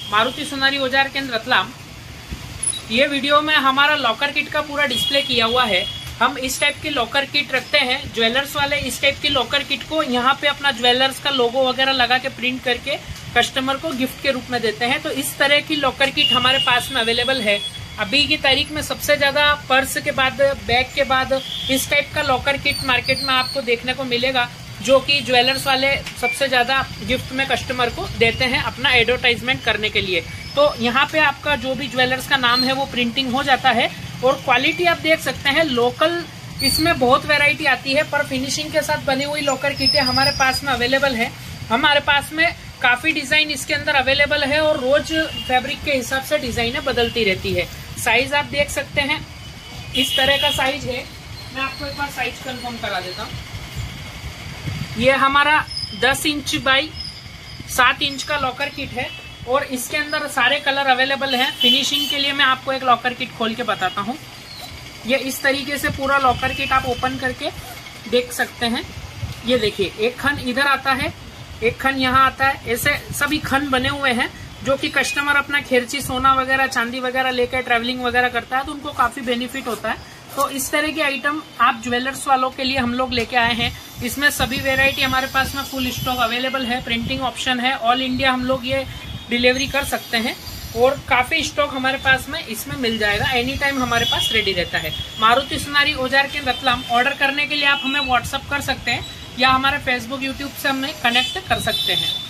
मारुति सोनारी औजार केंद्र रतलाम। ये वीडियो में हमारा लॉकर किट का पूरा डिस्प्ले किया हुआ है। हम इस टाइप की लॉकर किट रखते हैं। ज्वेलर्स वाले इस टाइप की लॉकर किट को यहाँ पे अपना ज्वेलर्स का लोगो वगैरह लगा के प्रिंट करके कस्टमर को गिफ्ट के रूप में देते हैं। तो इस तरह की लॉकर किट हमारे पास में अवेलेबल है। अभी की तारीख में सबसे ज्यादा पर्स के बाद, बैग के बाद इस टाइप का लॉकर किट मार्केट में आपको देखने को मिलेगा, जो कि ज्वेलर्स वाले सबसे ज्यादा गिफ्ट में कस्टमर को देते हैं अपना एडवर्टाइजमेंट करने के लिए। तो यहाँ पे आपका जो भी ज्वेलर्स का नाम है वो प्रिंटिंग हो जाता है। और क्वालिटी आप देख सकते हैं लोकल, इसमें बहुत वैरायटी आती है, पर फिनिशिंग के साथ बनी हुई लॉकर किटें हमारे पास में अवेलेबल है। हमारे पास में काफी डिजाइन इसके अंदर अवेलेबल है और रोज फैब्रिक के हिसाब से डिजाइनें बदलती रहती है। साइज आप देख सकते हैं, इस तरह का साइज है। मैं आपको एक बार साइज कंफर्म करा देता हूँ। ये हमारा 10 इंच बाई 7 इंच का लॉकर किट है और इसके अंदर सारे कलर अवेलेबल हैं। फिनिशिंग के लिए मैं आपको एक लॉकर किट खोल के बताता हूँ। ये इस तरीके से पूरा लॉकर किट आप ओपन करके देख सकते हैं। ये देखिए, एक खन इधर आता है, एक खन यहाँ आता है। ऐसे सभी खन बने हुए हैं जो कि कस्टमर अपना खेरची, सोना वगैरह, चांदी वगैरह लेकर ट्रैवलिंग वगैरह करता है तो उनको काफी बेनिफिट होता है। तो इस तरह के आइटम आप ज्वेलर्स वालों के लिए हम लोग लेके आए हैं। इसमें सभी वेरायटी हमारे पास में फुल स्टॉक अवेलेबल है। प्रिंटिंग ऑप्शन है, ऑल इंडिया हम लोग ये डिलीवरी कर सकते हैं और काफी स्टॉक हमारे पास में इसमें मिल जाएगा। एनी टाइम हमारे पास रेडी रहता है। मारुति सोनारी औजार केंद्र रतलाम। ऑर्डर करने के लिए आप हमें व्हाट्सअप कर सकते हैं या हमारे फेसबुक, यूट्यूब से हमें कनेक्ट कर सकते हैं।